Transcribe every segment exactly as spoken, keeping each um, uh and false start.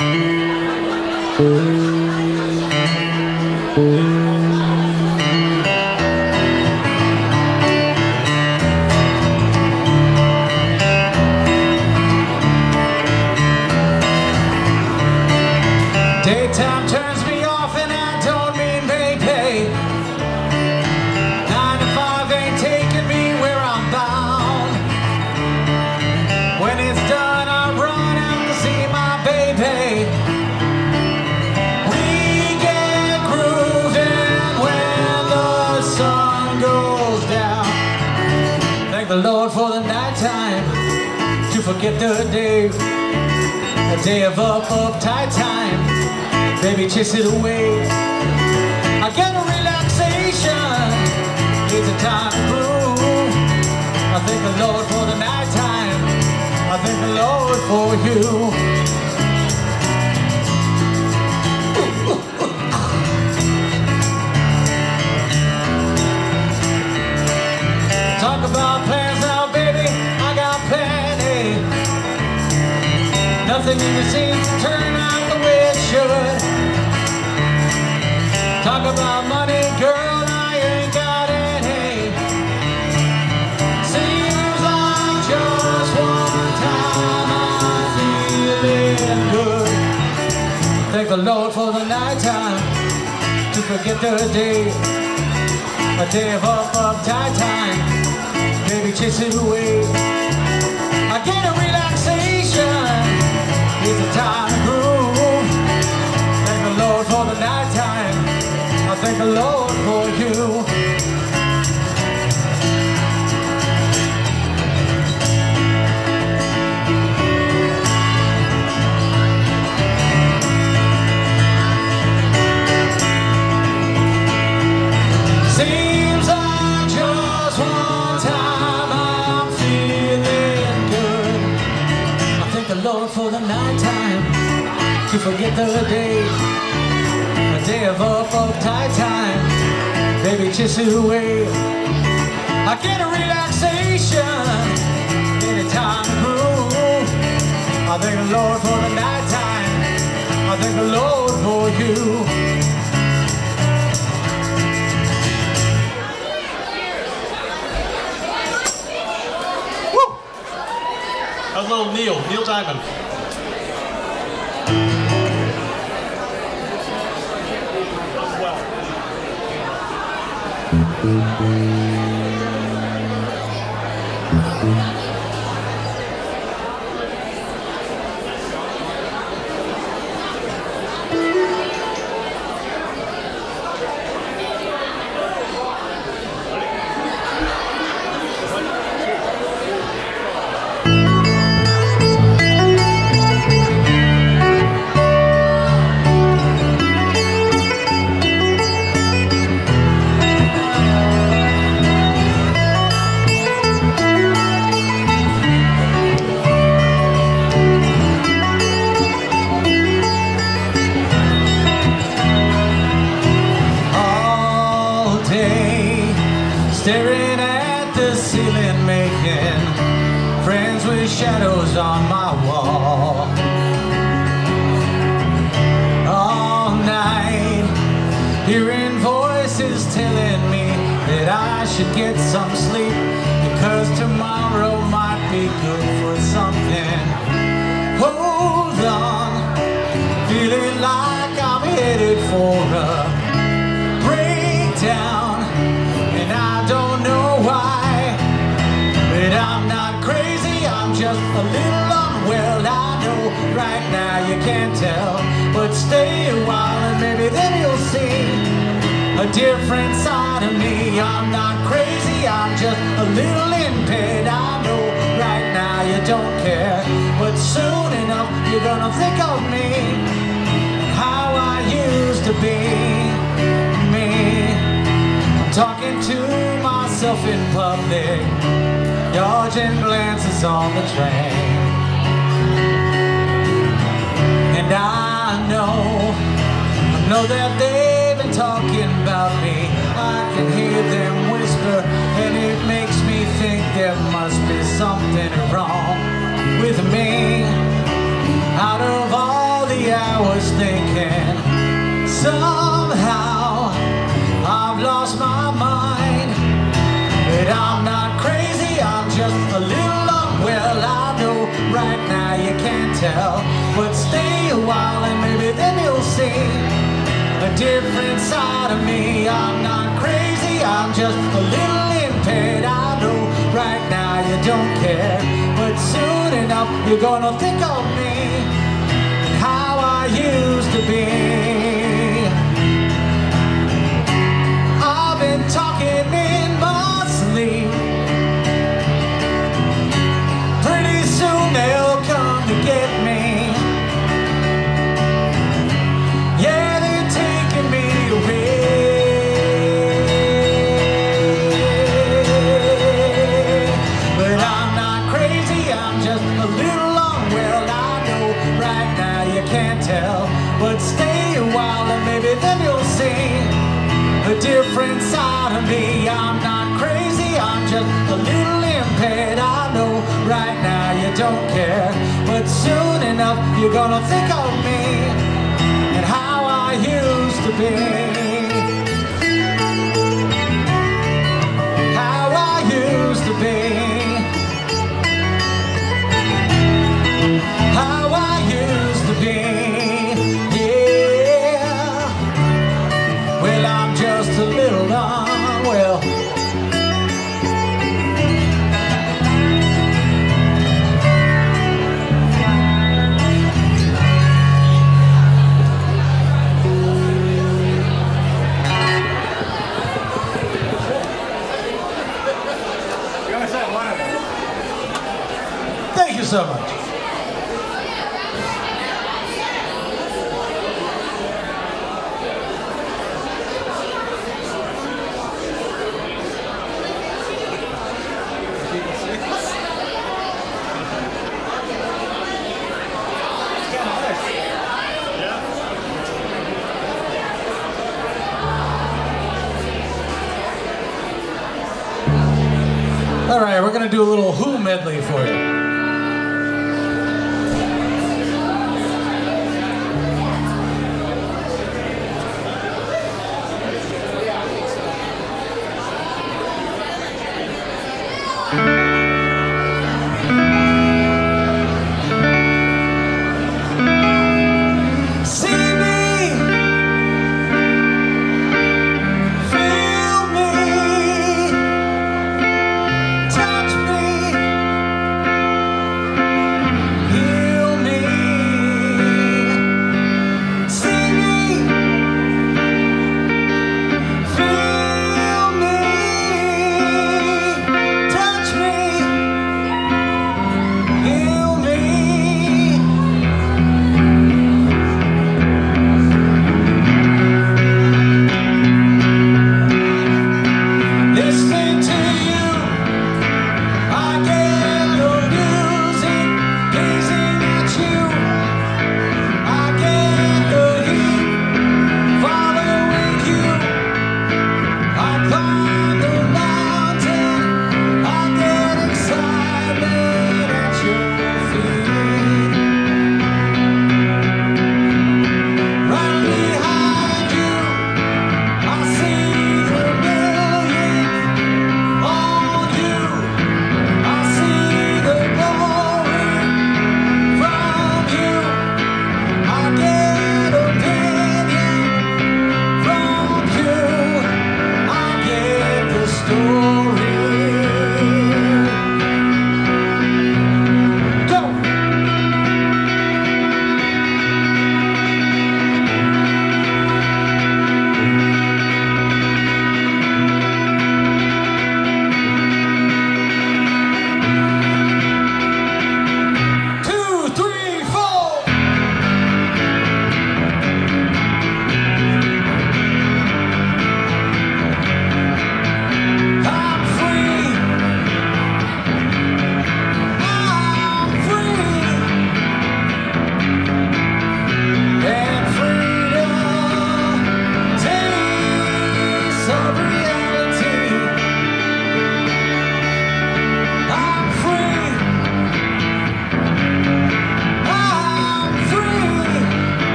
Daytime turns me off and I don't mean vacate. Nine to five ain't taking me where I'm bound. When it's done I run out to see my baby. We get grooving when the sun goes down. Thank the Lord for the nighttime to forget the day. A day of up, uptight time. Baby, chase it away. I get a relaxation. It's a time to groove. I thank the Lord for the nighttime. I thank the Lord for you. Talk about plans now, baby. I got plenty. Nothing even seems to turn out the way it should. Talk about money, girl, I ain't got any. Seems like just one time I'm feeling good. Thank the Lord for the nighttime to forget the day. A day of up, uptight time. Baby, chase it away. I get a relaxation. It's a time to groove. Thank the Lord for the nighttime. I thank the Lord for you. Seems like just one time I'm feeling good. I thank the Lord for the nighttime to forget the day. A day of up, uptight time. Baby, chase it away. I get a relaxation anytime to groove. I thank the Lord for the nighttime. I thank the Lord for you. Woo! That was little Neil, Neil Diamond. Staring at the ceiling, making friends with shadows on my wall. All night, hearing voices telling me that I should get some sleep, because tomorrow might be good for something. Hold on, feeling like I'm headed for a breakdown. I don't know why, but I'm not crazy, I'm just a little unwell. I know right now you can't tell, but stay a while and maybe then you'll see a different side of me. I'm not crazy, I'm just a little impaired. I know right now you don't care, but soon enough you're gonna think of me, how I used to be, me. Talking to myself in public, dodging glances on the train. And I know, I know that they've been talking about me. I can hear them whisper, and it makes me think there must be something wrong with me. Out of all the was thinking, somehow I've lost my mind. But I'm not crazy, I'm just a little unwell. I know right now you can't tell, but stay a while and maybe then you'll see a different side of me. I'm not crazy, I'm just a little impaired. I know right now you don't care, but soon enough you're gonna think of me and how I used to be. I've been talking in my sleep. Pretty soon they'll come to get me. Yeah, they're taking me away. But I'm not crazy, I'm just a little unwell. I know right now you can't tell, but stay a while and maybe then you'll see a different side of me. I'm not crazy, I'm just a little impaired. I know right now you don't care, but soon enough you're gonna think of me and how I used to be. How I used to be. How I used to be. Well, I'm just a little unwell. Thank you so much. All right, we're going to do a little Who medley for you.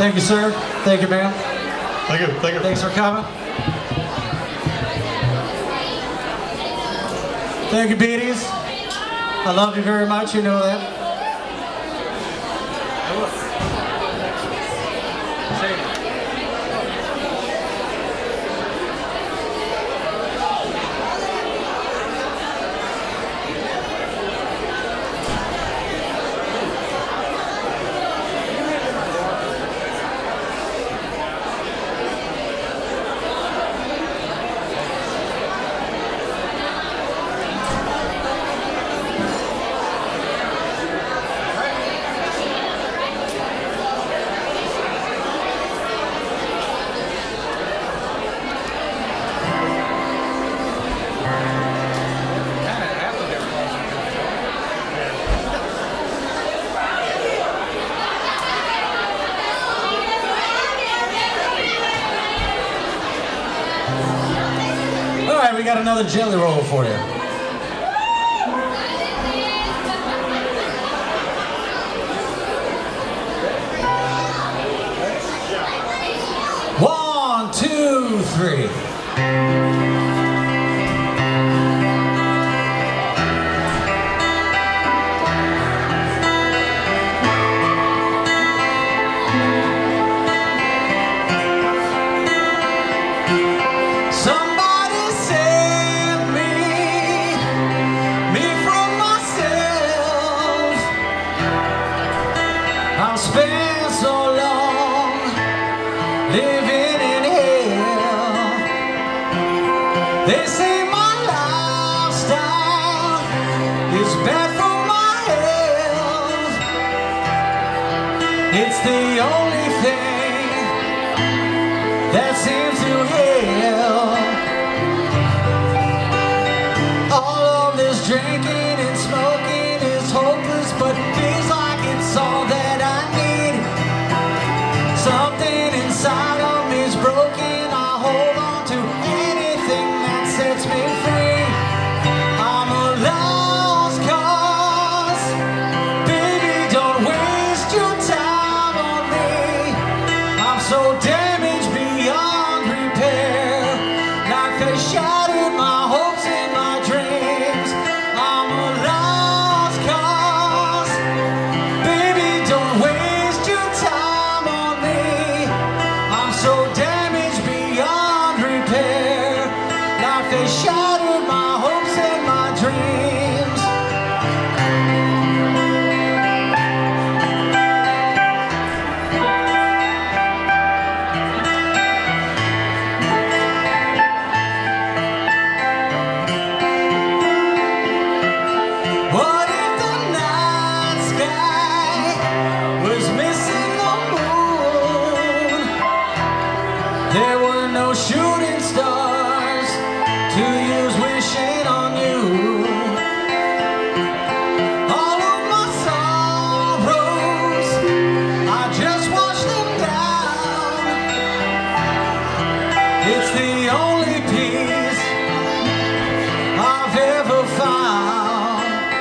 Thank you, sir. Thank you, ma'am. Thank you. Thank you. Thanks for coming. Thank you, Beaties. I love you very much. You know that. All right, we got another jelly roll for you. One, two, three. I've spent so long living in hell. They say my lifestyle is bad for my health. It's the only thing that seems to help. All of this drinking and smoking is hopeless, but feels like it's all that I need. Something inside of me is broken. I hold on to anything that sets me free. I'm a lost cause. Baby, don't waste your time on me. I'm so damaged beyond repair. Life has shattered my hopes and my dreams. I'm a lost cause. Baby, don't waste your time on me. I'm so damaged beyond repair. Life has shattered my hopes and my dreams. What if the night sky was missing the moon? There were no shooting stars to use wishing on you. All of my sorrows, I just wash them down. It's the only peace I've ever found.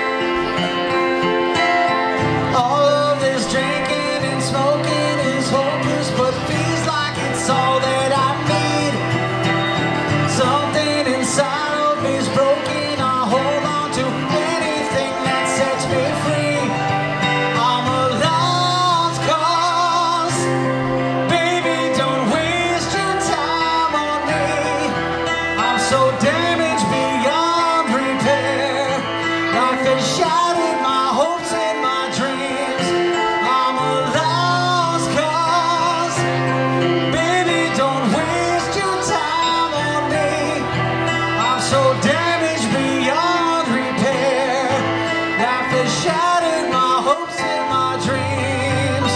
All of this drinking and smoking is hopeless, but feels like it's all that I need. Something inside of me is broken. I hold on to anything that sets me free. I'm a lost cause. Baby, don't waste your time on me. I'm so damaged beyond repair. Life has shattered my hopes and my dreams. I'm a lost cause. Baby, don't waste your time on me. I'm so damaged beyond repair. Life has shattered my hopes and my dreams.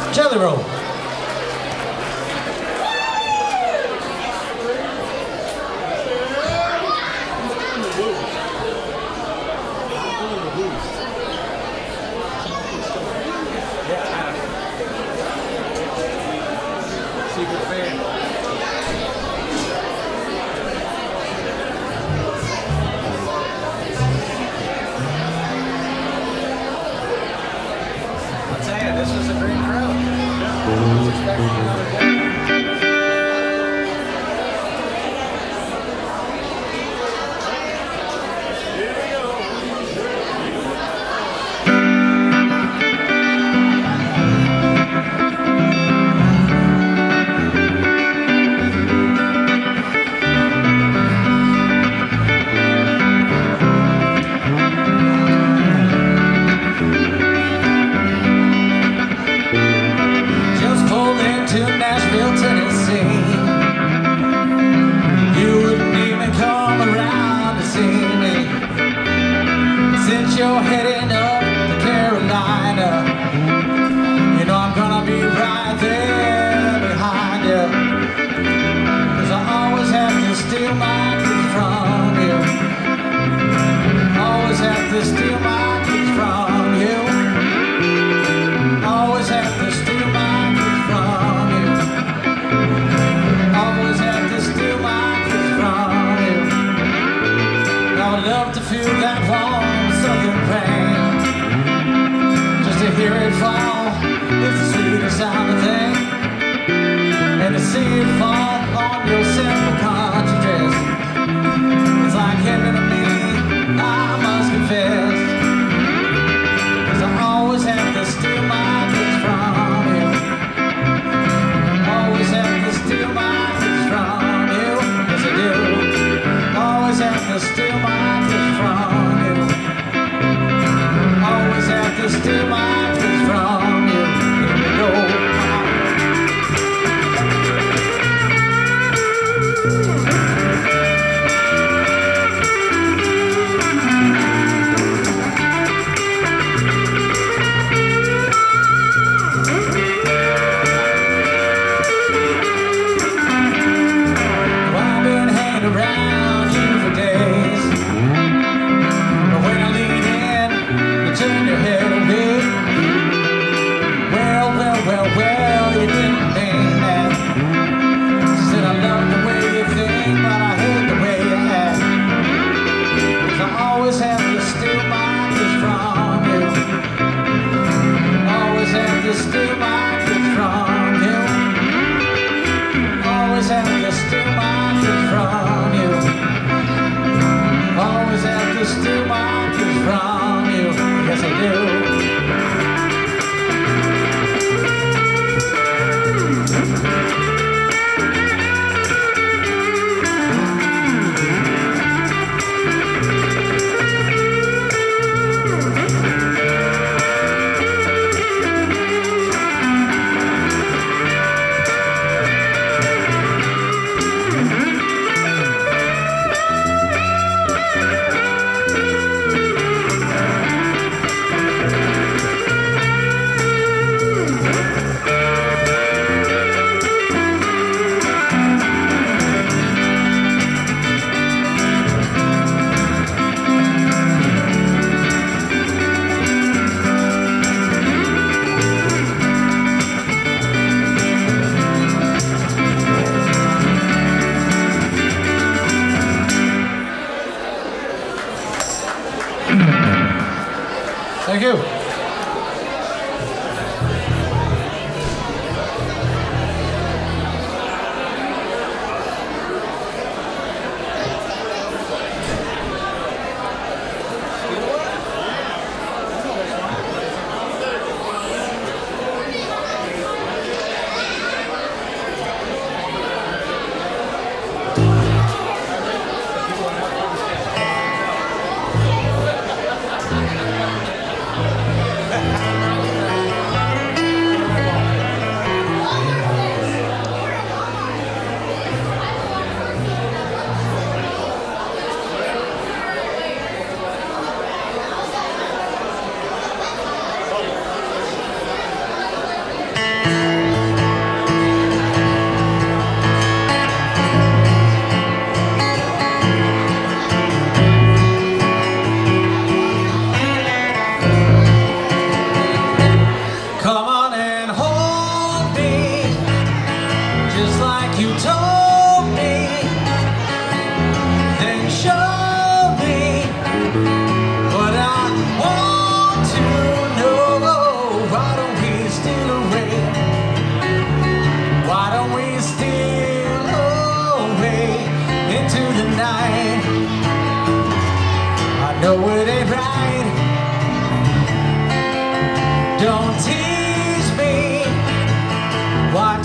Jelly Roll. Secret fan. I'll tell you, this was a great crowd. I was expecting another day. To Nashville, Tennessee. You wouldn't even come around to see me. Since you're heading up to Carolina, you know I'm gonna be right there behind you. Cause I always have to steal my keys from you. Always have to steal my keys from you. Always have to steal my keys from you. Always have to steal my keys from you. I would love to feel that warm southern pain. Just to hear it fall is the sweetest sound of thing. And to see it fall on your simple country dress, it's like heaven to me, I must confess. Cause I always have to steal my keys from you. Always have to steal my keys from you. Yes I do. Always have to steal my keys from you. Always have to steal my keys from you. Here we go.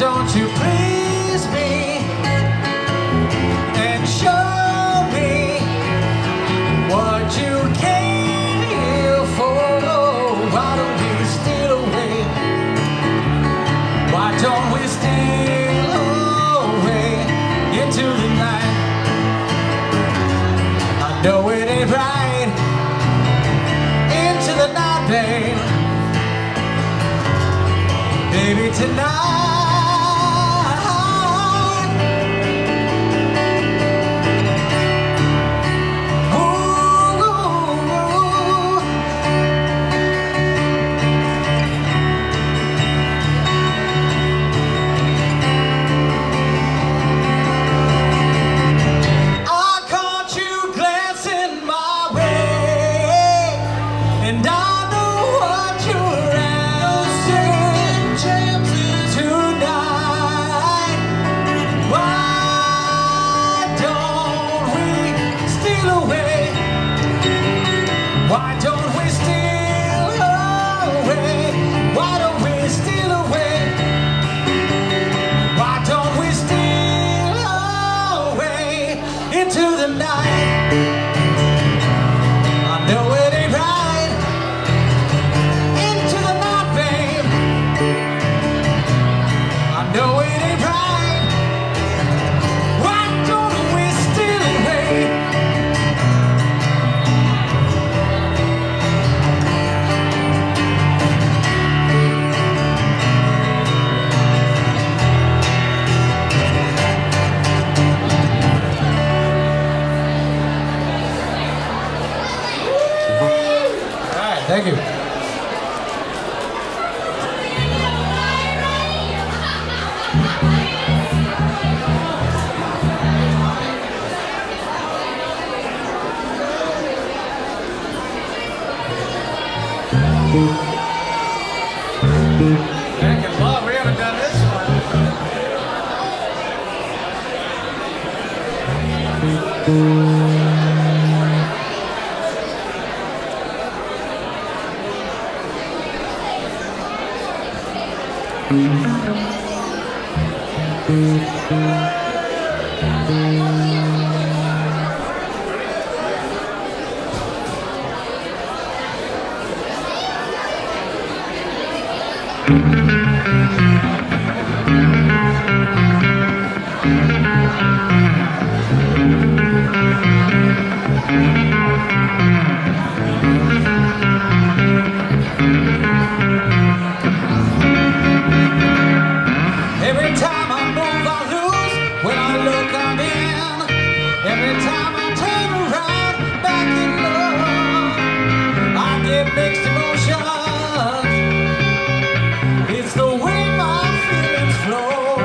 don't you please me and show me what you came here for? Why don't we steal away? Why don't we steal away into the night? I know it ain't right. Into the night, babe. Baby, tonight. Why don't we steal away? Why don't we steal away? Why don't we steal away into the night? I know it ain't right. Into the night, babe. I know it ain't right. Why don't we steal away? Thank you. Thank you, Lord. We haven't done this one. Every time I move, I lose. When I look, I'm in. Every time I turn around, back in love, I get mixed emotions. It's the way my feelings flow.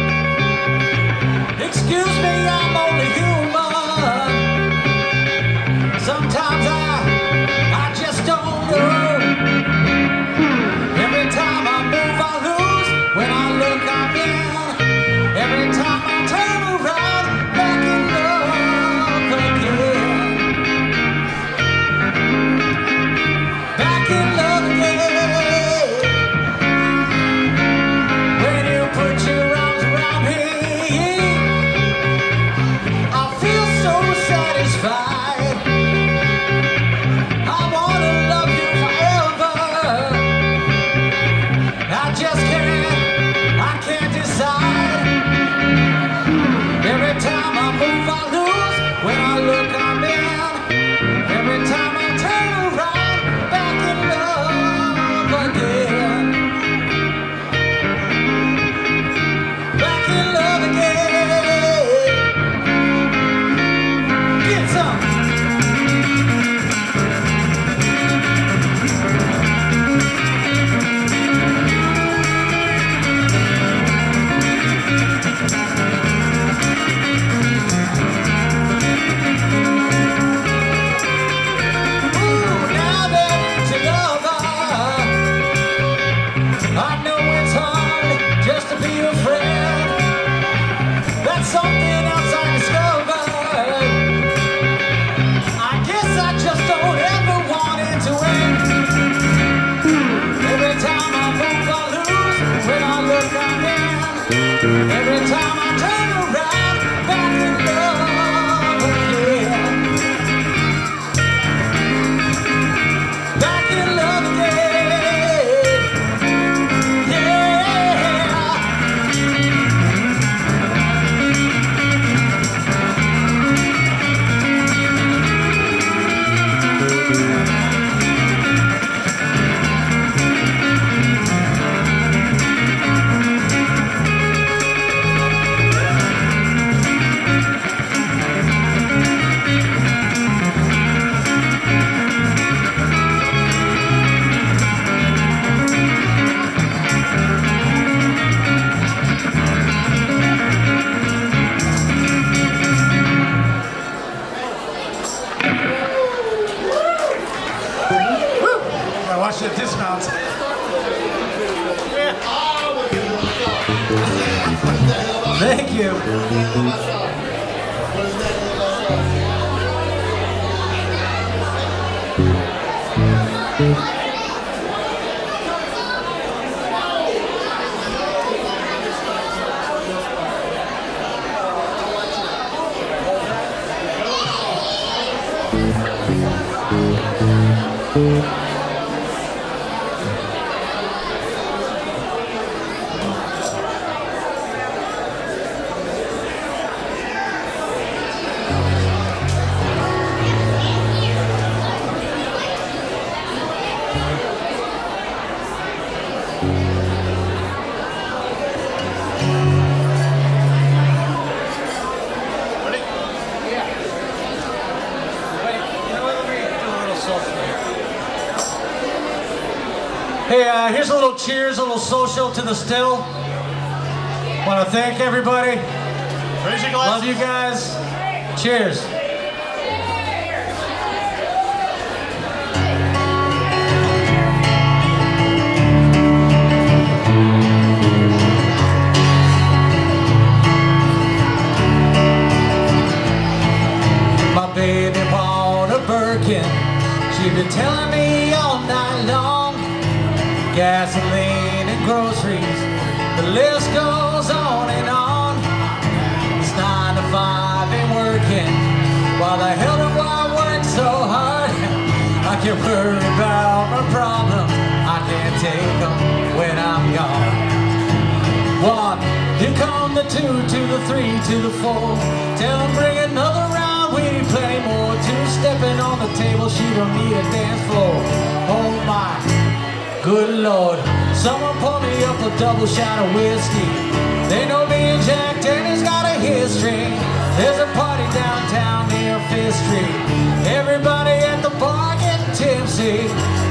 Excuse me, I'm only human. Sometimes I, I just don't know. Every time I move, I lose. When I look, I'm in. Every time I turn around, back in love again. Back in love again. When you put your arms around me, I feel so satisfied. I wanna love you forever. I just can't, I can't decide. Every time I move, I lose. When I look, I'm in. Every time I turn around, back in love again. Back in love again. Get some. Something else I discovered. I guess I just don't ever want it to end. Every time I move, I lose. When I look, I'm in. Every time I turn around, back in love again. Back in love again. Yeah. Watch it dismount. Thank you. Hey, uh, here's a little cheers, a little social to the still. Want to thank everybody. Raise your glasses. Love you guys. Cheers. My baby bought a Birkin. She been telling me all night long. Gasoline and groceries, the list goes on and on. It's nine to five and working. Why the hell do I work so hard? I can worry about my problems, I can't take them when I'm gone. One, here come the two, to the three, to the four. Tell them bring another round, we need plenty more. Two stepping on the table, she don't need a dance floor. Oh my, good Lord, someone pour me up a double shot of whiskey. They know me and Jack Daniels got a history. There's a party downtown near Fifth Street. Everybody at the bar getting tipsy.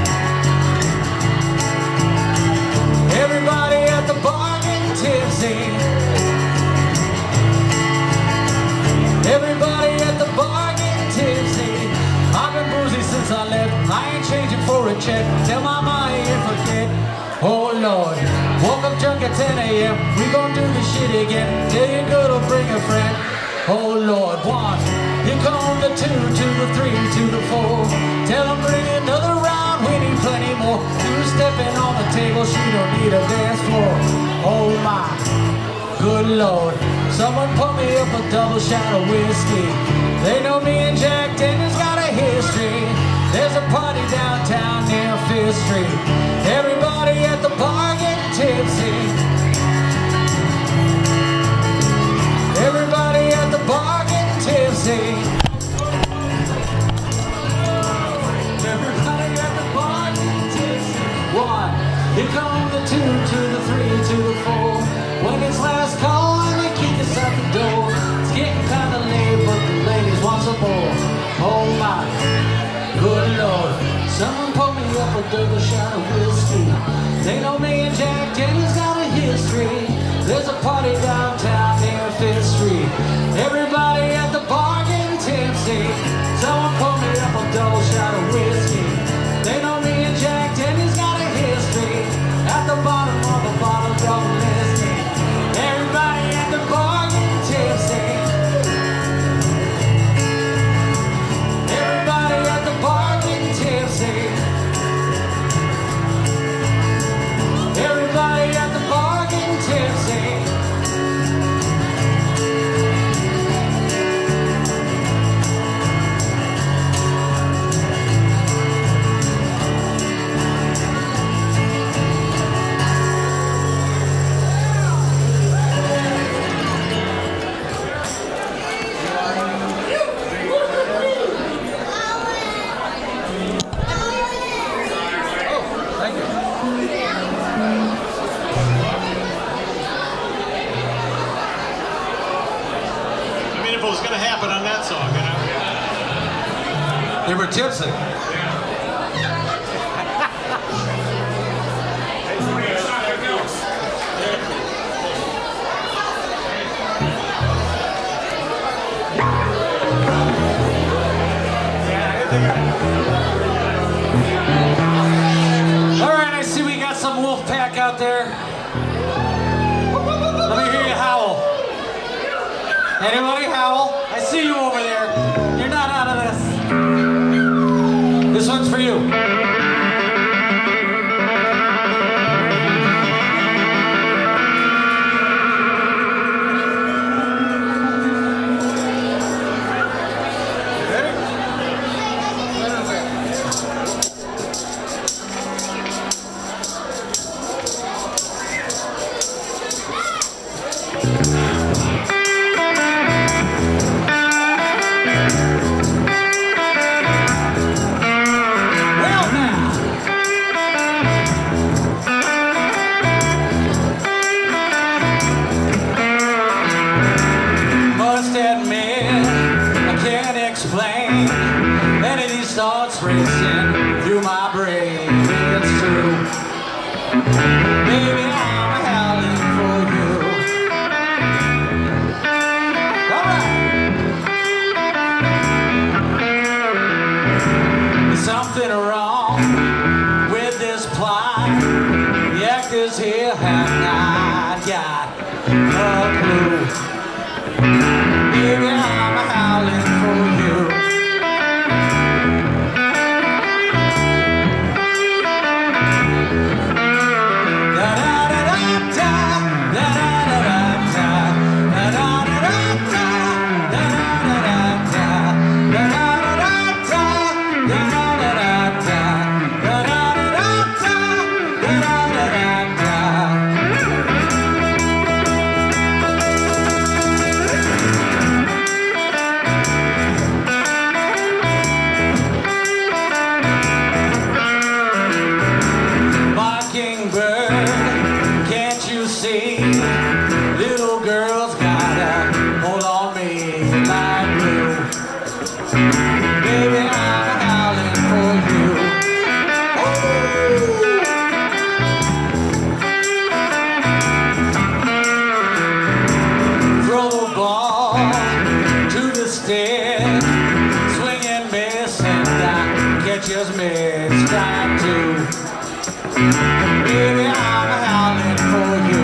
Everybody at the bar getting tipsy. Everybody at the bar getting tipsy. I've been boozy since I left. I ain't changing for a check. Tell mama I ain't forget. Oh Lord, woke up drunk at ten A M We gon' do this shit again. Tell you good or bring a friend. Oh Lord, one, here come the two, to the three, to the four. Tell them bring another round, we need plenty more. Two stepping on the table, she don't need a dance floor. Oh my, good Lord, someone pour me up a double shot of whiskey. They know me and Jack Daniels got a history. There's a party downtown near Fifth Street. Everybody at the bar getting tipsy. Everybody at the bar getting tipsy. Everybody at the bar getting tipsy. One, here come the two, to the three, to the four. When it's last call and they kick us out the door. It's getting kinda late, but the ladies want some more. Oh my, good Lord, someone pour me up a double shot of whiskey. They know me and Jack Daniels got a history. There's a party downtown near Fifth Street. Everybody at the bar getting tipsy. Someone pour me up a double shot of whiskey. They know me and Jack Daniels got a history. At the bottom of the bottle, don't listen. Everybody at the bar getting tipsy. Everybody at the bar getting tipsy. Everybody at the bar getting tipsy. They were tipsy. All right, I see we got some wolf pack out there. Let me hear you howl. Anybody howl? I see you over there. You're not out of this. This one's for you. Thoughts racing through my brain. It's true, baby, I'm howling for you. All right. There's something wrong with this plot. The actors here have not got a clue. Baby, I'm howling for you. Little girl's gotta hold on me like glue. Baby, I'm howling for you. Ooh. Throw a ball to the stick, swing and miss, and I catch his miss strike too. Baby, I'm howling for you.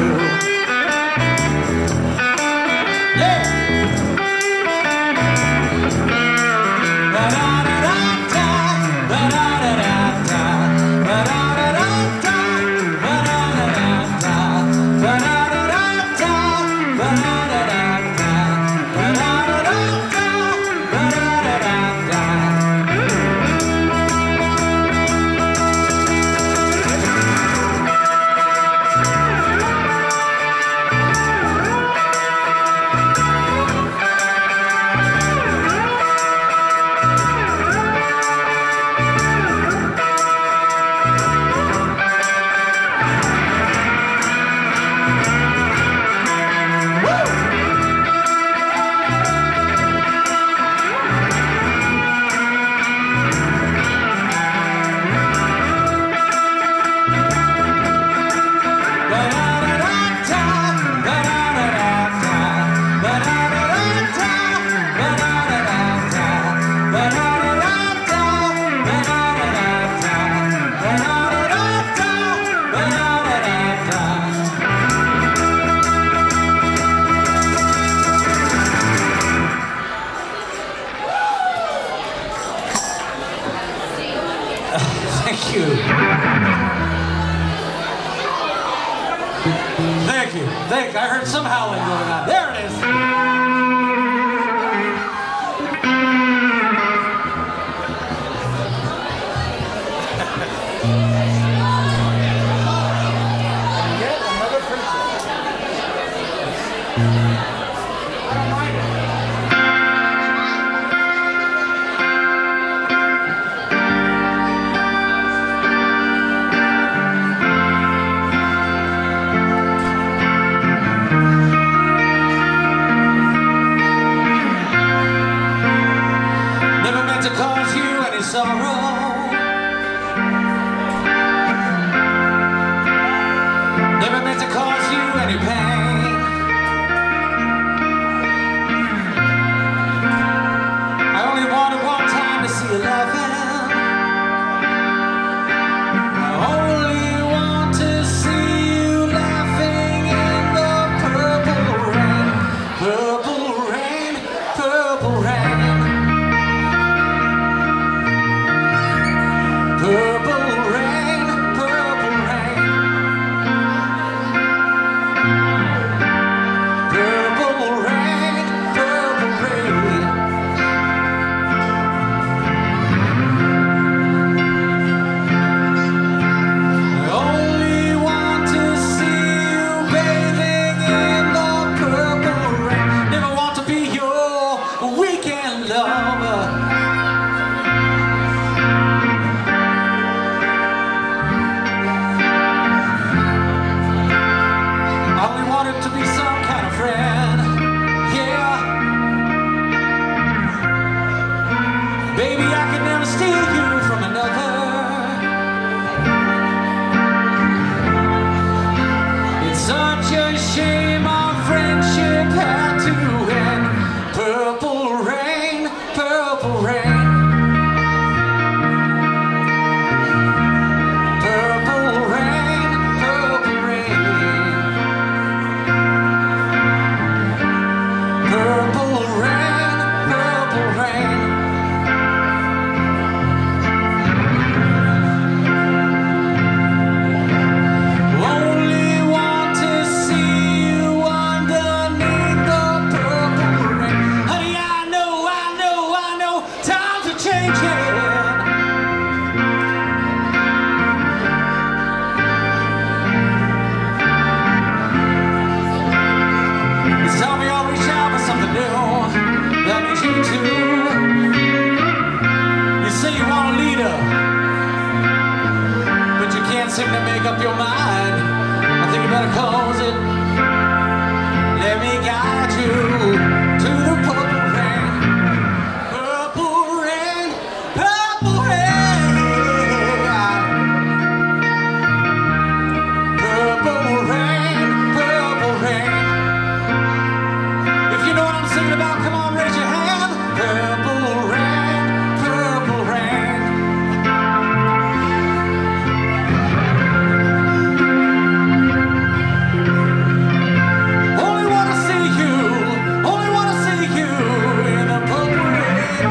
Thank you. Thank you. Thank you. I heard some howling going on. There it is. Yet another princess. I don't mind it. Never meant to cause you any seem to make up your mind. I think you better close it. Let me guide you to the purple rain. Purple rain, purple rain. Purple rain, purple rain. If you know what I'm singing about, come on, raise your hand. Purple rain, purple rain. Only wanna see you, only wanna see you in the purple rain.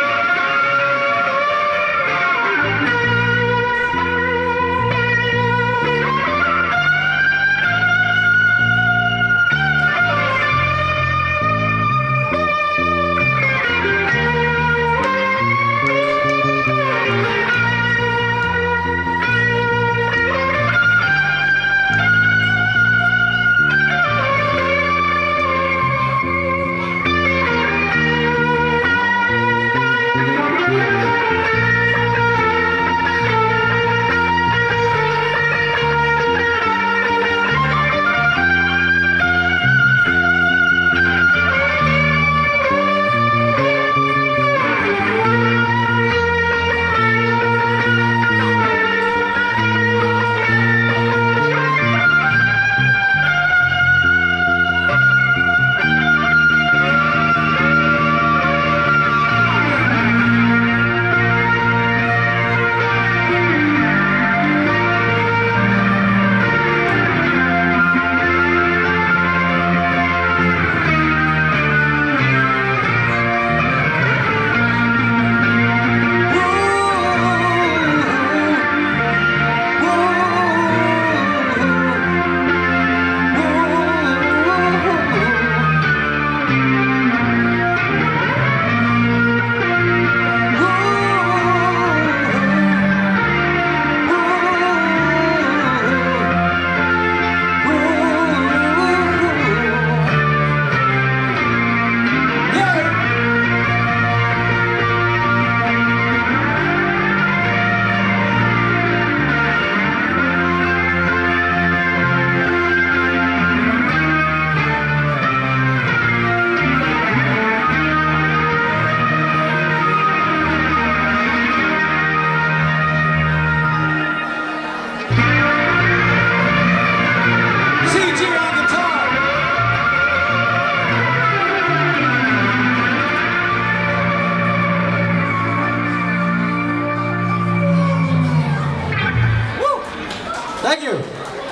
Thank you.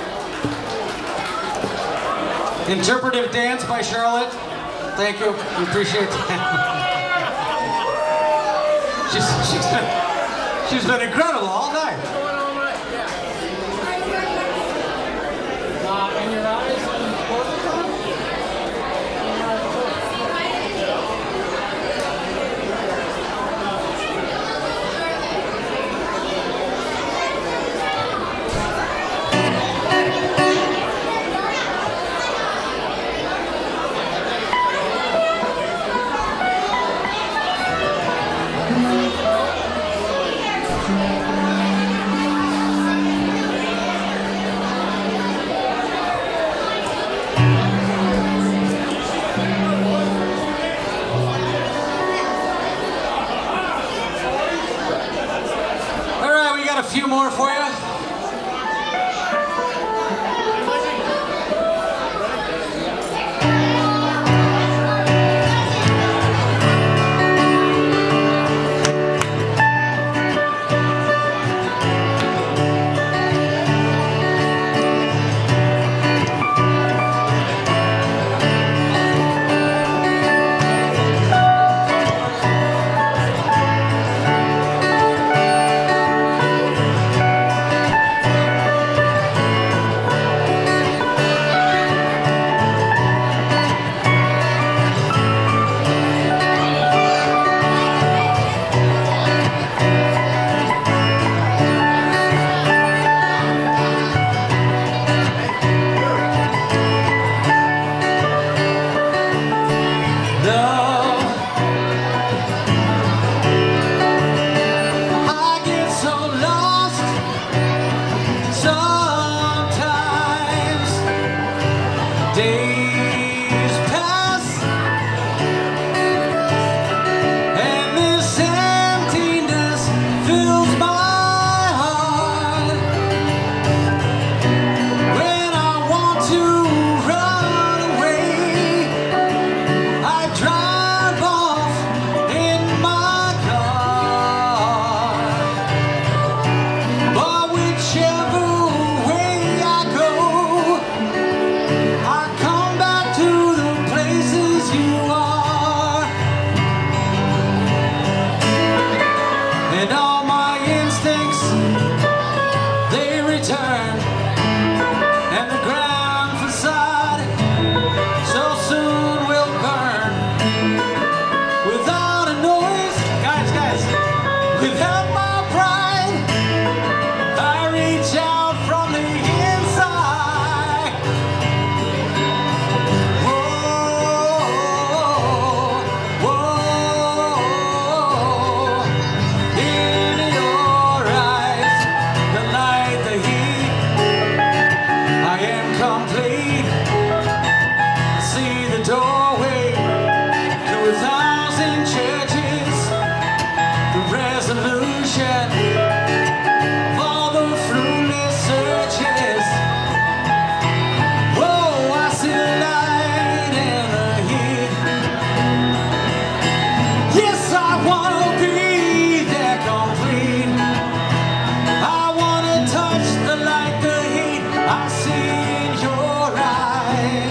Interpretive dance by Charlotte. Thank you. We appreciate that. she's, she's, been, she's been incredible all night. Uh, and your eyes on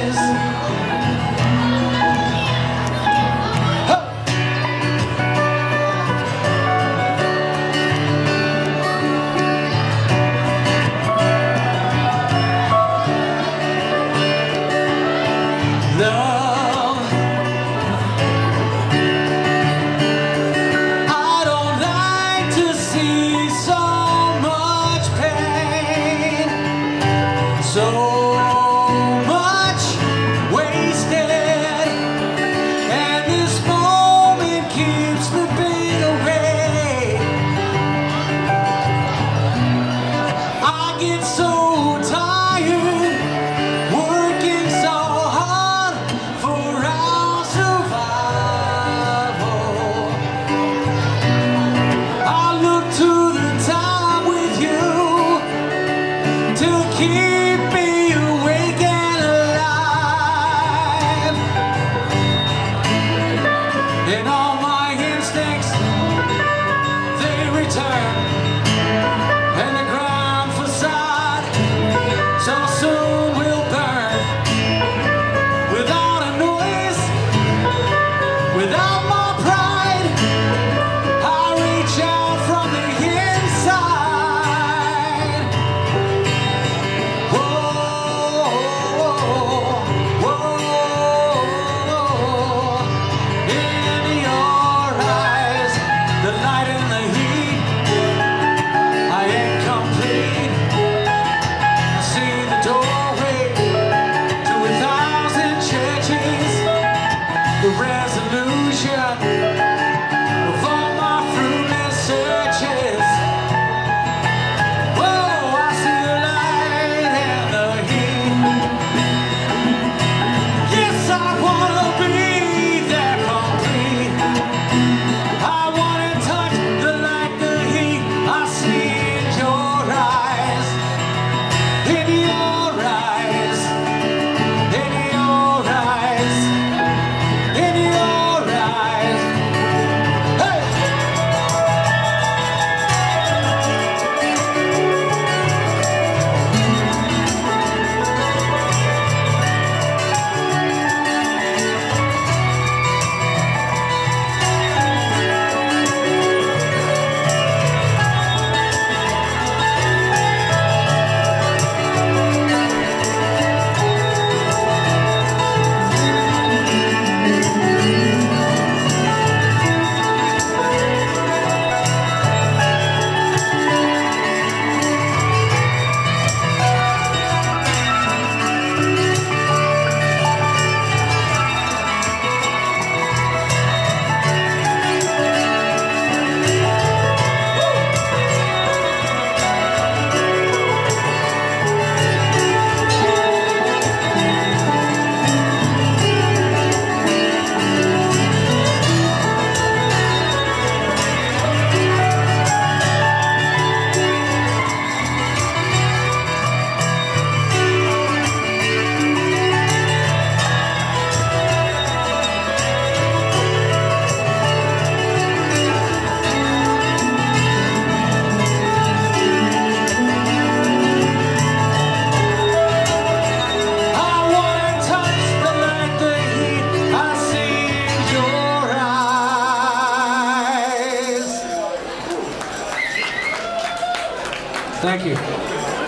Thank you. Thank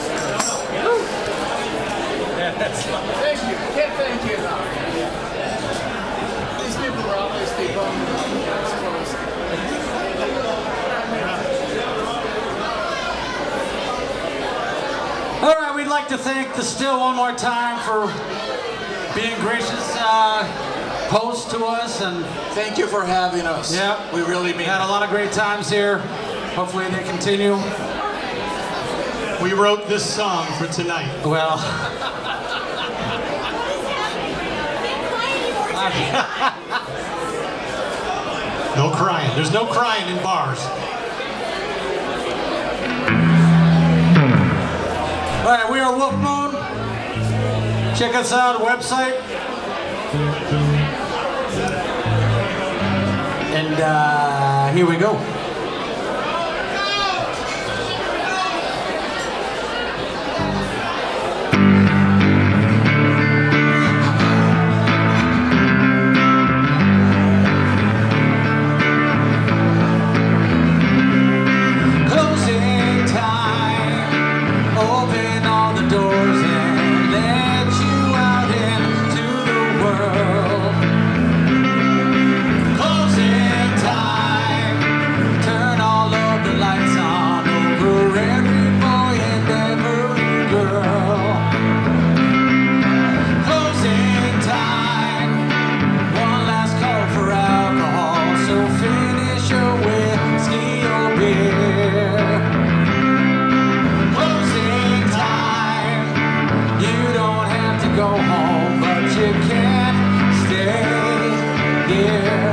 you. Can't thank you enough. These people were obviously bummed out. All right, we'd like to thank the Still one more time for being gracious uh, hosts to us, and thank you for having us. Yeah, we really mean. Had a lot of great times here. Hopefully they continue. We wrote this song for tonight. Well, no crying. There's no crying in bars. All right, we are Wolf Moon. Check us out, website. And uh, here we go. you can't stay here.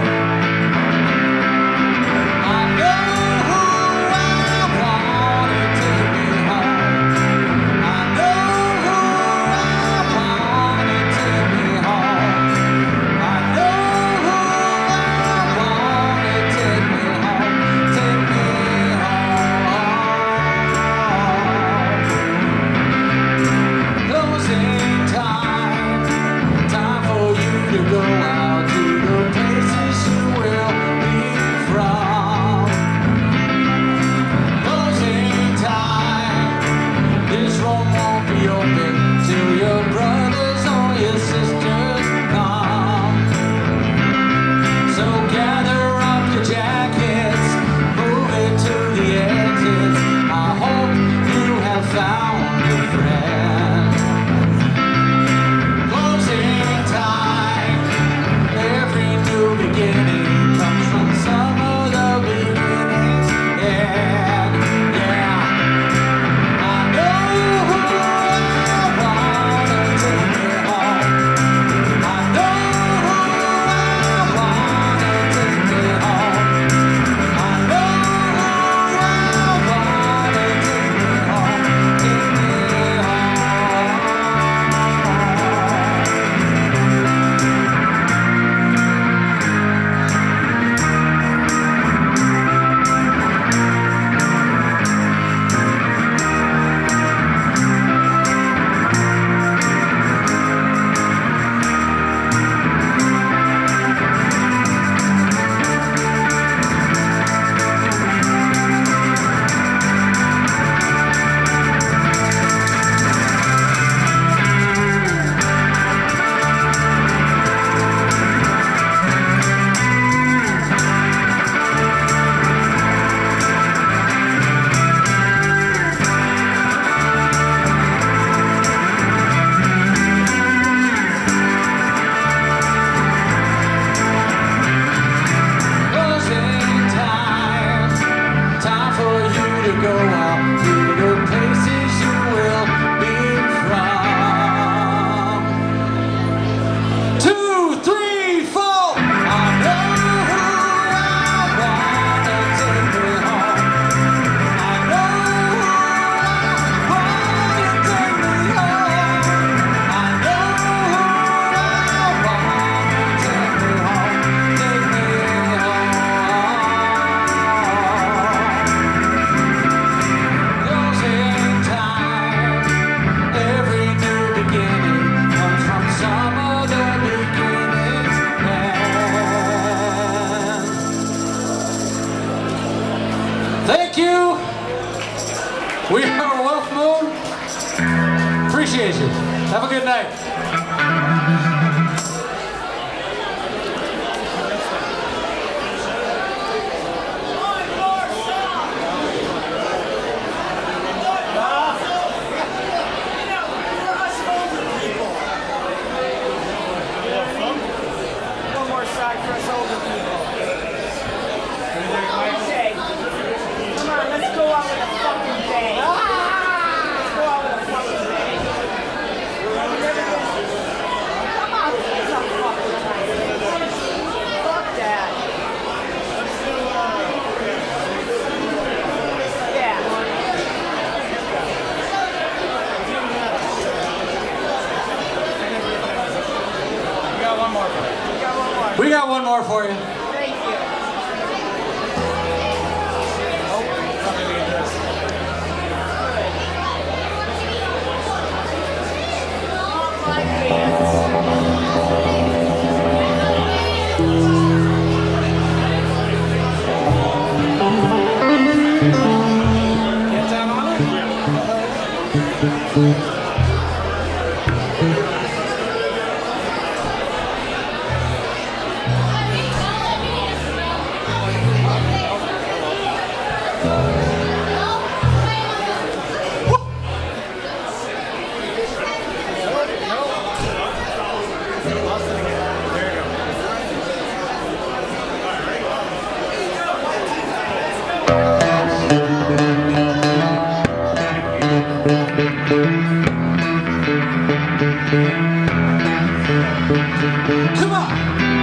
I know who I want to take me home. I know who I want to take me home. I know who I want to take me home. Take me home. Closing time, time for you to go out to the places you will be from. Closing time, this room won't be open till your brothers or your sisters come. So gather up your jackets, move it to the exits. I hope you have found a friend. Closing time, every new beginning comes from some of the beginnings. And yeah, I know who I want to take me home. I know who I want to take me home. I know who I want to take me home. Take me home. Closing time, time for you to go out to the places you will be from. Two, three, four. I know who I want to take me home. I know who I want to take me home. I know who I want to take me home. Take me home. Closing time, every new beginning comes from some of the beginnings. And thank you. We are Wolf Moon. Appreciate you. Have a good night. One more side for us older people. Okay. Come on, let's go out with a fucking bang. Let's go out with a fucking bang. Come on, it's a fucking time. Fuck that. Yeah. We got one more for you. We got one more. We got one more for you. Thank you. Oh, something like this. Not my pants. Get down on it? Let me Come on.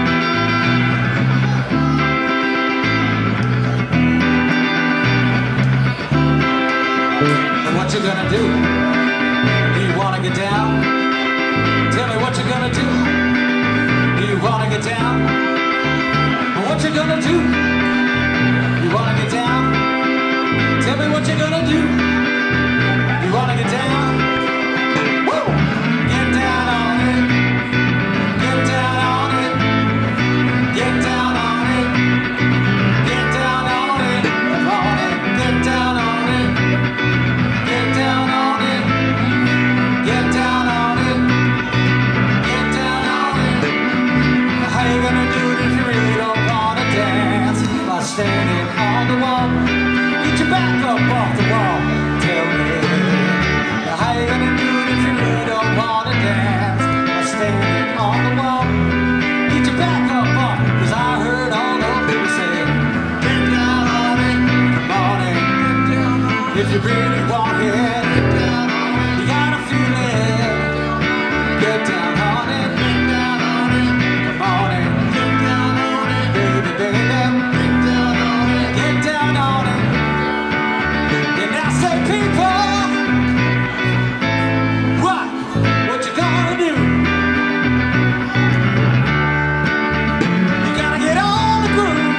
What you gonna do? Do you wanna get down? Tell me what you gonna do. Do you wanna get down? What you gonna do? You wanna get down? Tell me what you gonna do. You wanna get down? Woo! Get down on it. Get down on it. Get down on it. Get down on it. Come on it. Get down on it. Get down on it. Get down on it. Get down on it. How you gonna do it if you really don't wanna dance? By standing on the wall. Get your back up off the wall. Tell me. How you gonna do it if you really don't wanna dance? By standing on the wall. Get your back up off. Cause I heard all those people saying, get down on it. Come on in. If you really want it, you gotta feel it. Get down on it. Get down on it. Come on in. Get down on it. Baby, baby. Get down on it. Get down on it. And now say people, what? What you gonna do? You gotta get on the groove.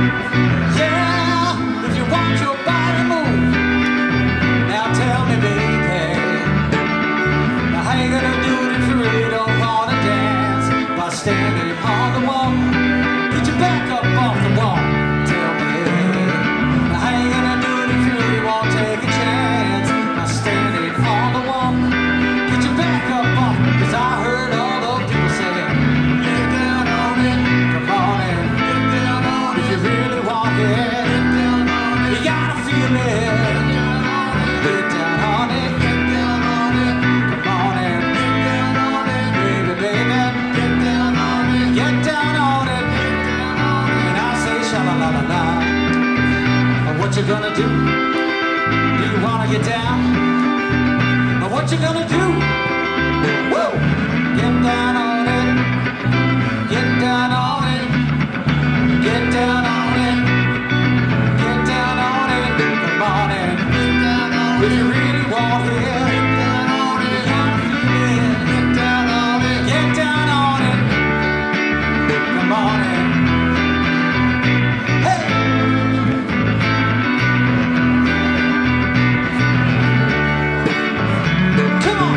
Yeah, if you want your body moved. Now tell me, baby, now how you gonna do it if you really don't wanna dance? By standing on the wall. Get your back up off the wall. Tell me, now how you gonna do it if you really won't take a chance? By standing on the wall. Get your back up off. Cause I heard all those people saying, get down on it. Come on in. Get down on it. If you really want it, get down on it. You gotta feel it. Get down on it. Get down on it. Come on in. Get down on it. Baby, baby. Get down on it. Get down on it. Get down on it. And I say sha-la-la-la-la. What you gonna do? Do you wanna get down? What you gonna do? Woo! Get down on it. Get down on it. Get down on it. Get down on it. Come on in. Get down on it. If you really want it. Get down on it. You gotta feel it. Get down on it. Get down on it. Come on in. Hey! Come on!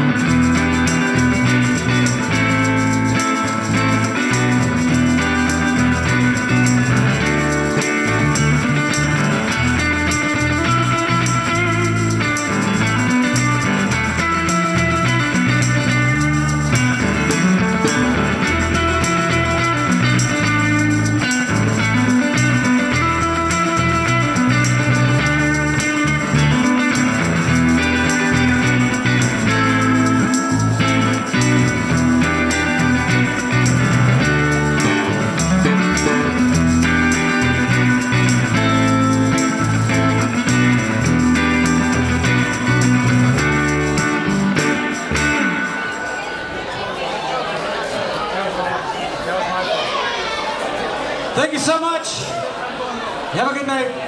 Thank you so much. Have a good night.